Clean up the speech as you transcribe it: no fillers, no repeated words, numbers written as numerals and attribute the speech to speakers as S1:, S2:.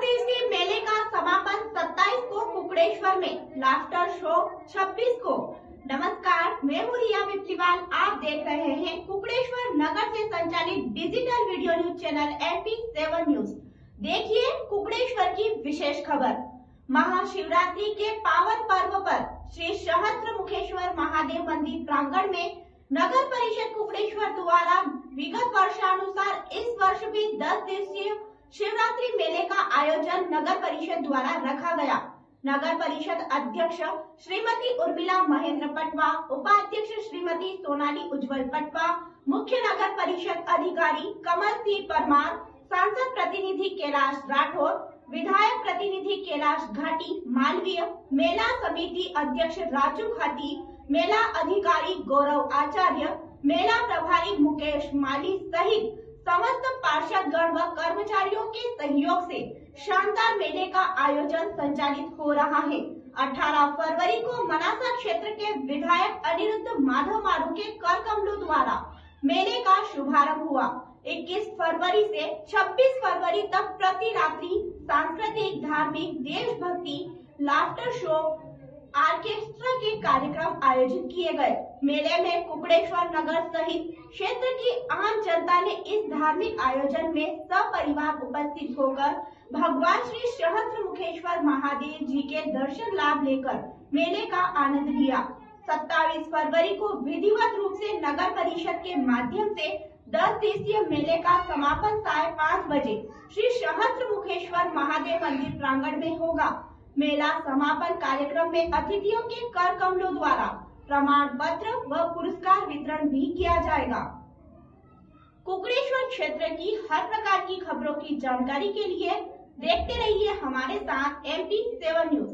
S1: दिवसीय मेले का समापन 27 को कुकड़ेश्वर में, लाफ्टर शो 26 को। नमस्कार, मैं हूँ रिया बिप्लीवाल। आप देख रहे हैं कुकड़ेश्वर नगर से संचालित digital video news channel MP7 न्यूज। देखिए कुकड़ेश्वर की विशेष खबर। महाशिवरात्रि के पावन पर्व पर श्री सहस्त्रमुखेश्वर महादेव मंदिर प्रांगण में नगर परिषद कुकड़ेश्वर द्वारा विगत वर्षानुसार इस वर्ष भी 10 दिवसीय शिवरात्रि मेले का आयोजन नगर परिषद द्वारा रखा गया। नगर परिषद अध्यक्ष श्रीमती उर्मिला महेंद्र पटवा, उपाध्यक्ष श्रीमती सोनाली उज्जवल पटवा, मुख्य नगर परिषद अधिकारी कमल सिंह परमार, सांसद प्रतिनिधि कैलाश राठौर, विधायक प्रतिनिधि कैलाश घाटी मालवीय, मेला समिति अध्यक्ष राजू खाती, मेला अधिकारी गौरव आचार्य, मेला प्रभारी मुकेश माली सहित समस्त पार्षदगण व कर्मचारियों के सहयोग से शानदार मेले का आयोजन संचालित हो रहा है। 18 फरवरी को मनासा क्षेत्र के विधायक अनिरुद्ध माधव मारू के कर कमलों द्वारा मेले का शुभारंभ हुआ। 21 फरवरी से 26 फरवरी तक प्रति रात्रि सांस्कृतिक, धार्मिक, देशभक्ति, लाफ्टर शो, ऑर्केस्ट्रा के कार्यक्रम आयोजित किए गए। मेले में कुकड़ेश्वर नगर सहित क्षेत्र की आम जनता ने इस धार्मिक आयोजन में सपरिवार उपस्थित होकर भगवान श्री सहस्त्रमुखेश्वर महादेव जी के दर्शन लाभ लेकर मेले का आनंद लिया। 27 फरवरी को विधिवत रूप से नगर परिषद के माध्यम से 10 दिवसीय मेले का समापन 5:30 बजे श्री सहस्त्रमुखेश्वर महादेव मंदिर प्रांगण में होगा। मेला समापन कार्यक्रम में अतिथियों के कर कमलों द्वारा प्रमाण पत्र व पुरस्कार वितरण भी किया जाएगा। कुकड़ेश्वर क्षेत्र की हर प्रकार की खबरों की जानकारी के लिए देखते रहिए हमारे साथ MP7 न्यूज।